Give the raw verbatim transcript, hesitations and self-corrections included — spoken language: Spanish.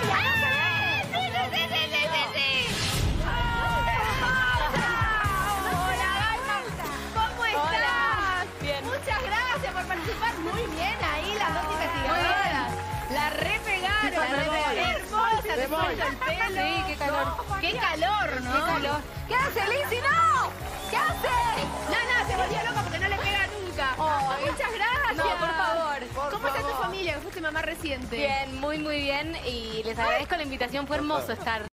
¡Sí, sí, sí, sí, sí, sí, sí! ¿Cómo estás? Bien. Muchas gracias por participar. Muy bien ahí las dos investigadoras. La repegaron. La repegaron. Hermosa, te falta el pelo. Sí, qué calor. Qué calor, ¿no? Qué calor. ¿Qué hace, Lizzy? ¡No! ¿Qué hace? No, no, se volvió loca porque no le pega nunca. Oh, muchas gracias. No, por favor. ¿Cómo por está tu favor. familia? Que fuiste mamá reciente. Bien, muy, muy bien. Y les agradezco la invitación. Fue hermoso estar.